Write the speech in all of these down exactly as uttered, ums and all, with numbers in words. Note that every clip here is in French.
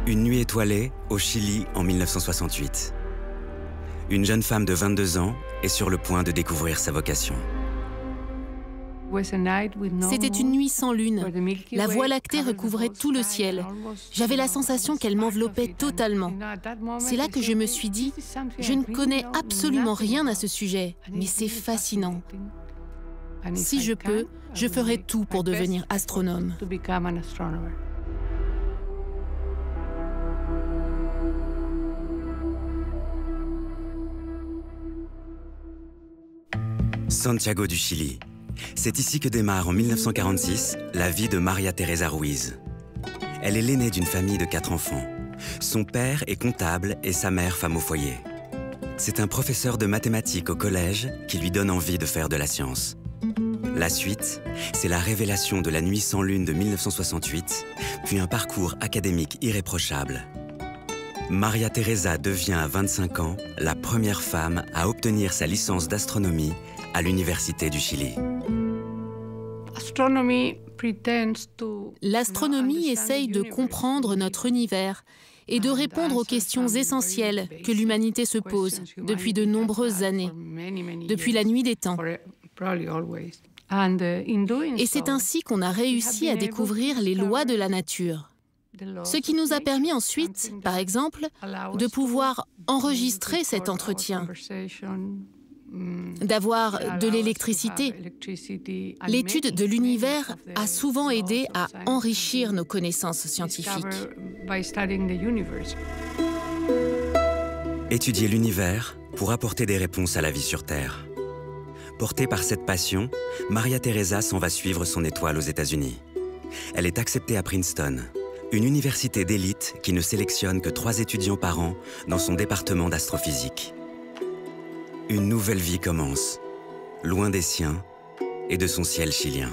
Une nuit étoilée au Chili en mille neuf cent soixante-huit. Une jeune femme de vingt-deux ans est sur le point de découvrir sa vocation. C'était une nuit sans lune. La Voie lactée recouvrait tout le ciel. J'avais la sensation qu'elle m'enveloppait totalement. C'est là que je me suis dit, je ne connais absolument rien à ce sujet, mais c'est fascinant. Si je peux, je ferai tout pour devenir astronome. Santiago du Chili. C'est ici que démarre en mille neuf cent quarante-six la vie de Maria Teresa Ruiz. Elle est l'aînée d'une famille de quatre enfants. Son père est comptable et sa mère femme au foyer. C'est un professeur de mathématiques au collège qui lui donne envie de faire de la science. La suite, c'est la révélation de la nuit sans lune de mille neuf cent soixante-huit, puis un parcours académique irréprochable. Maria Teresa devient à vingt-cinq ans la première femme à obtenir sa licence d'astronomie à l'Université du Chili. L'astronomie essaye de comprendre notre univers et de répondre aux questions essentielles que l'humanité se pose depuis de nombreuses années, depuis la nuit des temps. Et c'est ainsi qu'on a réussi à découvrir les lois de la nature. Ce qui nous a permis ensuite, par exemple, de pouvoir enregistrer cet entretien, d'avoir de l'électricité. L'étude de l'univers a souvent aidé à enrichir nos connaissances scientifiques. Étudier l'univers pour apporter des réponses à la vie sur Terre. Portée par cette passion, Maria Teresa s'en va suivre son étoile aux États-Unis. Elle est acceptée à Princeton, une université d'élite qui ne sélectionne que trois étudiants par an dans son département d'astrophysique. Une nouvelle vie commence, loin des siens et de son ciel chilien.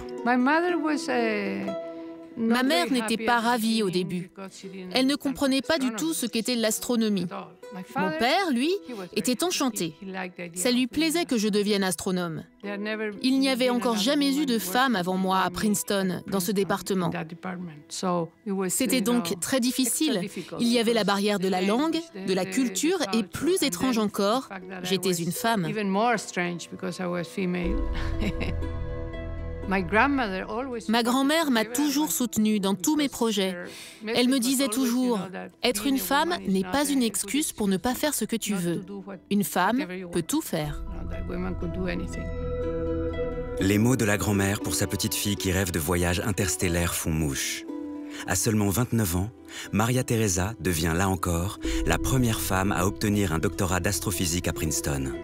Ma mère n'était pas ravie au début. Elle ne comprenait pas du tout ce qu'était l'astronomie. Mon père, lui, était enchanté. Ça lui plaisait que je devienne astronome. Il n'y avait encore jamais eu de femme avant moi à Princeton, dans ce département. C'était donc très difficile. Il y avait la barrière de la langue, de la culture, et plus étrange encore, j'étais une femme. Ma grand-mère m'a toujours soutenue dans tous mes projets. Elle me disait toujours, être une femme n'est pas une excuse pour ne pas faire ce que tu veux. Une femme peut tout faire. Les mots de la grand-mère pour sa petite fille qui rêve de voyages interstellaires font mouche. À seulement vingt-neuf ans, Maria Teresa devient là encore la première femme à obtenir un doctorat d'astrophysique à Princeton.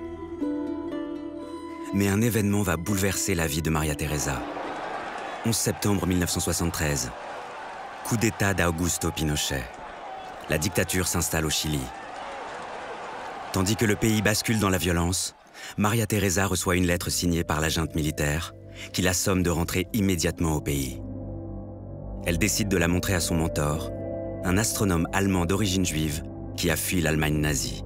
Mais un événement va bouleverser la vie de Maria Teresa. onze septembre mille neuf cent soixante-treize. Coup d'État d'Augusto Pinochet. La dictature s'installe au Chili. Tandis que le pays bascule dans la violence, Maria Teresa reçoit une lettre signée par la junte militaire qui la somme de rentrer immédiatement au pays. Elle décide de la montrer à son mentor, un astronome allemand d'origine juive qui a fui l'Allemagne nazie.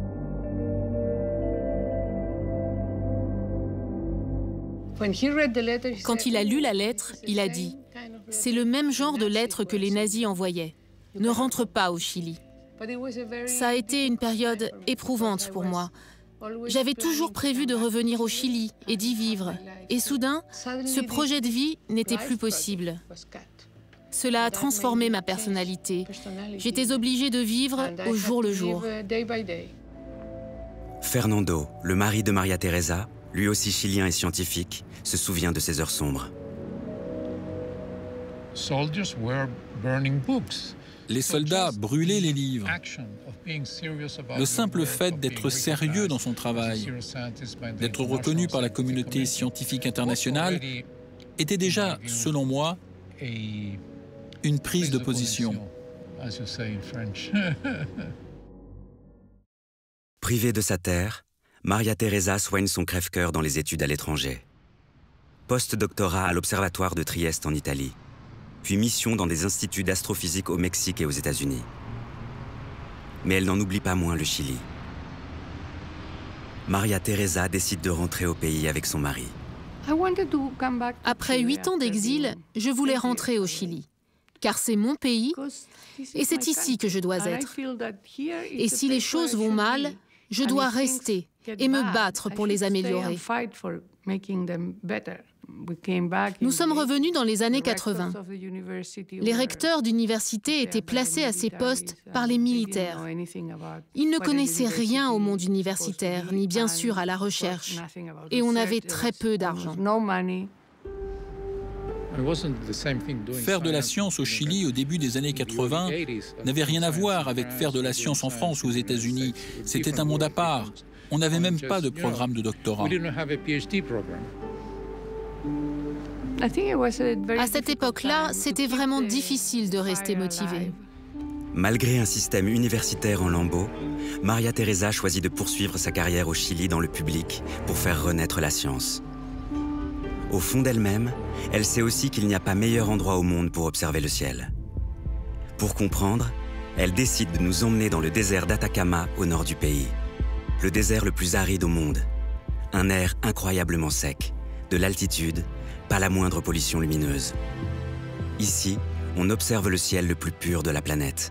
Quand il a lu la lettre, il a dit « C'est le même genre de lettre que les nazis envoyaient. Ne rentre pas au Chili. » Ça a été une période éprouvante pour moi. J'avais toujours prévu de revenir au Chili et d'y vivre. Et soudain, ce projet de vie n'était plus possible. Cela a transformé ma personnalité. J'étais obligée de vivre au jour le jour. Fernando, le mari de Maria Teresa, lui aussi chilien et scientifique, se souvient de ces heures sombres. Les soldats brûlaient les livres. Le simple fait d'être sérieux dans son travail, d'être reconnu par la communauté scientifique internationale, était déjà, selon moi, une prise de position. Privée de sa terre, Maria Teresa soigne son crève-cœur dans les études à l'étranger. Post-doctorat à l'Observatoire de Trieste en Italie, puis mission dans des instituts d'astrophysique au Mexique et aux États-Unis. Mais elle n'en oublie pas moins le Chili. Maria Teresa décide de rentrer au pays avec son mari. Après huit ans d'exil, je voulais rentrer au Chili. car c'est mon pays et c'est ici que je dois être. Et si les choses vont mal, je dois rester et me battre pour les améliorer. Nous sommes revenus dans les années quatre-vingt. Les recteurs d'université étaient placés à ces postes par les militaires. Ils ne connaissaient rien au monde universitaire, ni bien sûr à la recherche. Et on avait très peu d'argent. Faire de la science au Chili au début des années quatre-vingt n'avait rien à voir avec faire de la science en France ou aux États-Unis. C'était un monde à part. On n'avait même pas de programme de doctorat. À cette époque-là, c'était vraiment difficile de rester motivé. Malgré un système universitaire en lambeaux, Maria Teresa choisit de poursuivre sa carrière au Chili dans le public pour faire renaître la science. Au fond d'elle-même, elle sait aussi qu'il n'y a pas meilleur endroit au monde pour observer le ciel. Pour comprendre, elle décide de nous emmener dans le désert d'Atacama au nord du pays. Le désert le plus aride au monde. Un air incroyablement sec, de l'altitude, pas la moindre pollution lumineuse. Ici, on observe le ciel le plus pur de la planète.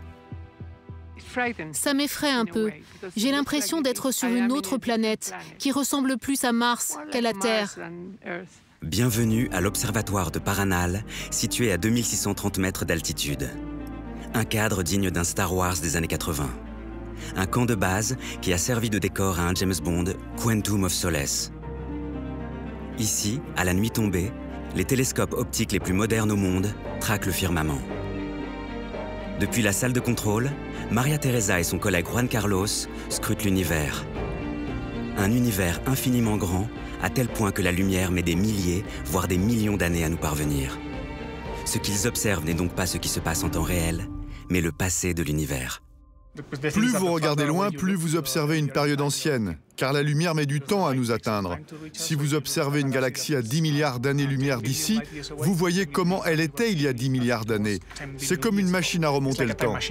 Ça m'effraie un peu. J'ai l'impression d'être sur une autre planète qui ressemble plus à Mars qu'à la Terre. Bienvenue à l'Observatoire de Paranal, situé à deux mille six cent trente mètres d'altitude. Un cadre digne d'un Star Wars des années quatre-vingt. Un camp de base qui a servi de décor à un James Bond, Quantum of Solace. Ici, à la nuit tombée, les télescopes optiques les plus modernes au monde traquent le firmament. Depuis la salle de contrôle, Maria Teresa et son collègue Juan Carlos scrutent l'univers. Un univers infiniment grand, à tel point que la lumière met des milliers, voire des millions d'années à nous parvenir. Ce qu'ils observent n'est donc pas ce qui se passe en temps réel, mais le passé de l'univers. Plus vous regardez loin, plus vous observez une période ancienne, car la lumière met du temps à nous atteindre. Si vous observez une galaxie à dix milliards d'années-lumière d'ici, vous voyez comment elle était il y a dix milliards d'années. C'est comme une machine à remonter le temps.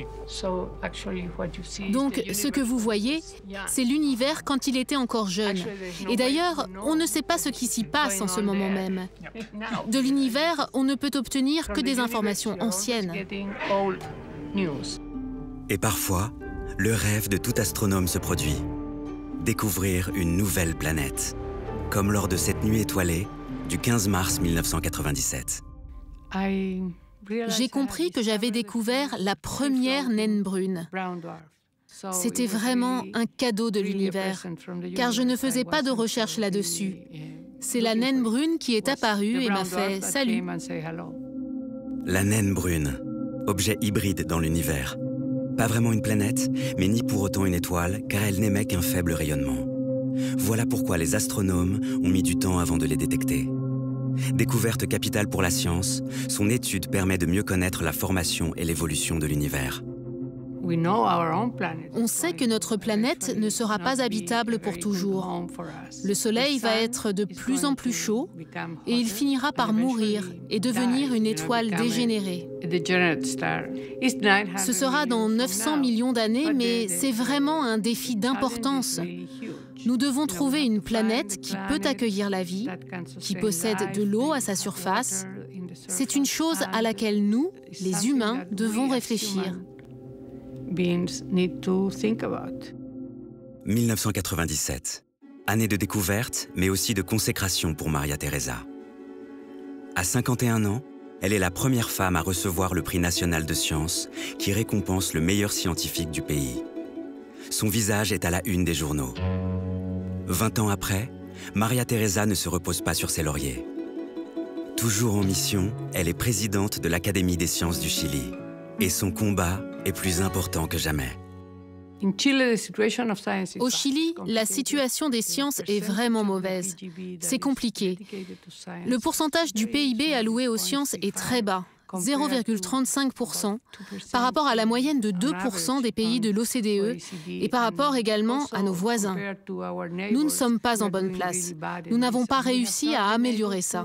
Donc, ce que vous voyez, c'est l'univers quand il était encore jeune. Et d'ailleurs, on ne sait pas ce qui s'y passe en ce moment même. De l'univers, on ne peut obtenir que des informations anciennes. Et parfois, le rêve de tout astronome se produit. Découvrir une nouvelle planète, comme lors de cette nuit étoilée du quinze mars mille neuf cent quatre-vingt-dix-sept. J'ai compris que j'avais découvert la première naine brune. C'était vraiment un cadeau de l'univers, car je ne faisais pas de recherche là-dessus. C'est la naine brune qui est apparue et m'a fait « Salut ». La naine brune, objet hybride dans l'univers. Pas vraiment une planète, mais ni pour autant une étoile, car elle n'émet qu'un faible rayonnement. Voilà pourquoi les astronomes ont mis du temps avant de les détecter. Découverte capitale pour la science, son étude permet de mieux connaître la formation et l'évolution de l'univers. On sait que notre planète ne sera pas habitable pour toujours. Le Soleil va être de plus en plus chaud et il finira par mourir et devenir une étoile dégénérée. Ce sera dans neuf cents millions d'années, mais c'est vraiment un défi d'importance. Nous devons trouver une planète qui peut accueillir la vie, qui possède de l'eau à sa surface. C'est une chose à laquelle nous, les humains, devons réfléchir. mille neuf cent quatre-vingt-dix-sept, année de découverte, mais aussi de consécration pour Maria Teresa. À cinquante et un ans, elle est la première femme à recevoir le prix national de sciences qui récompense le meilleur scientifique du pays. Son visage est à la une des journaux. Vingt ans après, Maria Teresa ne se repose pas sur ses lauriers. Toujours en mission, elle est présidente de l'Académie des sciences du Chili. Et son combat est plus important que jamais. Au Chili, la situation des sciences est vraiment mauvaise. C'est compliqué. Le pourcentage du P I B alloué aux sciences est très bas, zéro virgule trente-cinq pour cent, par rapport à la moyenne de deux pour cent des pays de l'O C D E et par rapport également à nos voisins. Nous ne sommes pas en bonne place. Nous n'avons pas réussi à améliorer ça.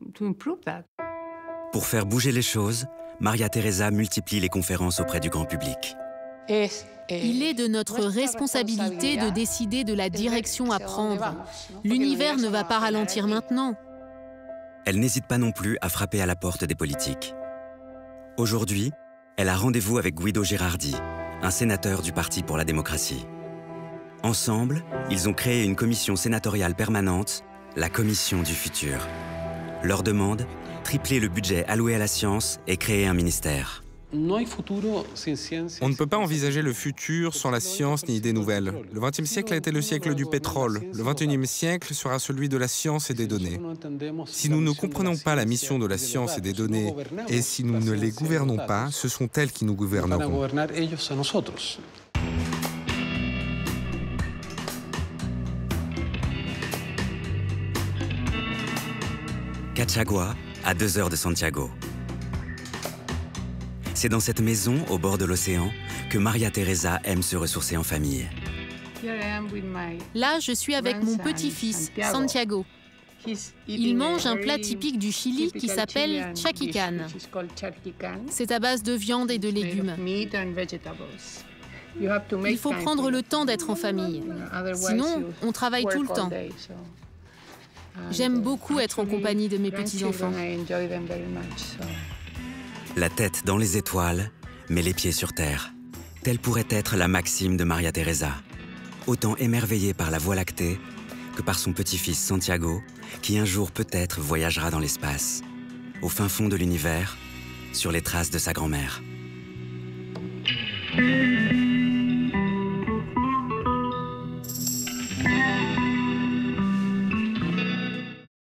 Pour faire bouger les choses, Maria Teresa multiplie les conférences auprès du grand public. Il est de notre responsabilité de décider de la direction à prendre. L'univers ne va pas ralentir maintenant. Elle n'hésite pas non plus à frapper à la porte des politiques. Aujourd'hui, elle a rendez-vous avec Guido Girardi, un sénateur du Parti pour la démocratie. Ensemble, ils ont créé une commission sénatoriale permanente, la Commission du futur. Leur demande, tripler le budget alloué à la science et créer un ministère. On ne peut pas envisager le futur sans la science ni idées nouvelles. Le vingtième siècle a été le siècle du pétrole. Le vingt et unième siècle sera celui de la science et des données. Si nous ne comprenons pas la mission de la science et des données, et si nous ne les gouvernons pas, ce sont elles qui nous gouverneront. Cachagua, à deux heures de Santiago. C'est dans cette maison, au bord de l'océan, que Maria Teresa aime se ressourcer en famille. Là, je suis avec mon petit-fils, Santiago. Il mange un plat typique du Chili qui s'appelle chaquican. C'est à base de viande et de légumes. Il faut prendre le temps d'être en famille. Sinon, on travaille tout le temps. J'aime beaucoup être en compagnie de mes petits-enfants. La tête dans les étoiles, mais les pieds sur terre. Telle pourrait être la maxime de Maria Teresa. Autant émerveillée par la Voie lactée que par son petit-fils Santiago, qui un jour peut-être voyagera dans l'espace, au fin fond de l'univers, sur les traces de sa grand-mère.